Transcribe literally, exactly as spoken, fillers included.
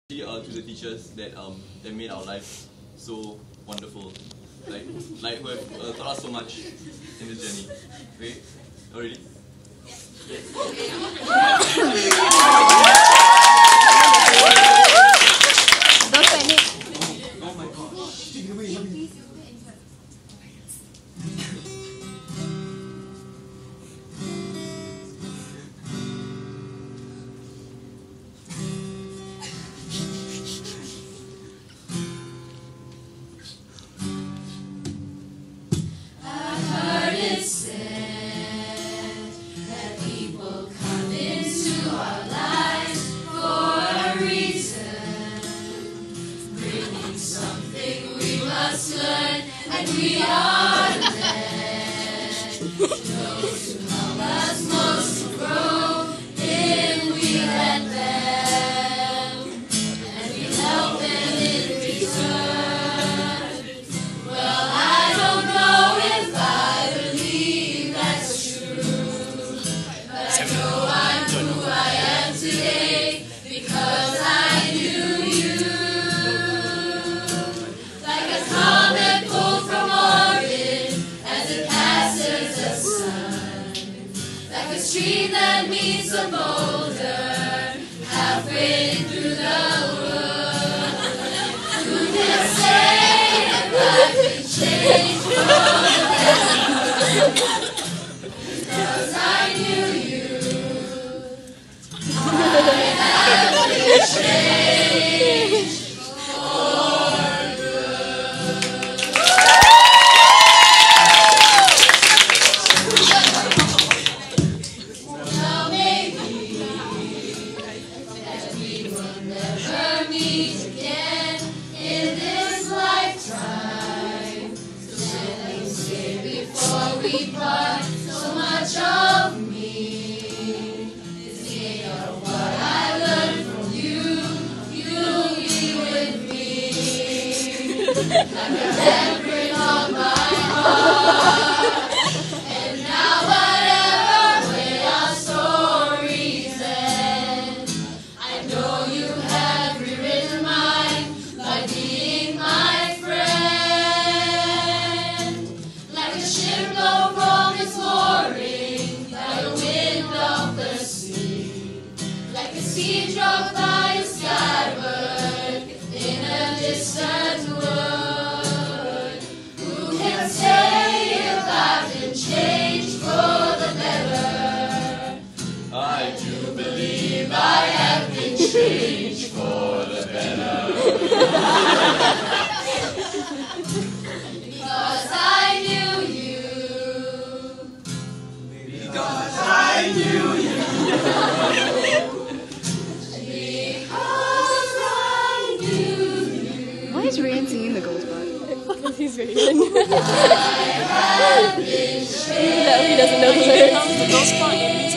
Uh, to the teachers that um that made our life so wonderful, like like who have uh, taught us so much in this journey. Okay, already? Yes. Don't panic. Oh my gosh! Take it away, help me. And we are led. Those who help us most to grow in, we let them, and we help them in return. Well, I don't know if I believe that's true, but I know I'm who I am today because I knew you. Like a comet pulled from orbit as it passes the sun, like a stream that meets a boulder halfway through the wood. Who can say if life can change for the better? Because I knew you, I have been changed for good. Now maybe that we will never meet again in this lifetime. So please stay before we part. So much of me is made of what I learned from you. You'll be with me like a handprint on my heart. And now whatever way our stories end, I know you have rewritten mine by being my friend. Like a ship blown from its mooring by the wind of the sea, like a seed dropped by a skyward in a distant wood. Who can say if I've been changed for the better? I do believe I have been changed for the better. Because I knew you. because I knew you. Because I knew you. Why is Ryan singing the gold part? Because he's very young. I have been changed. That he doesn't know the lyrics. The ghost part.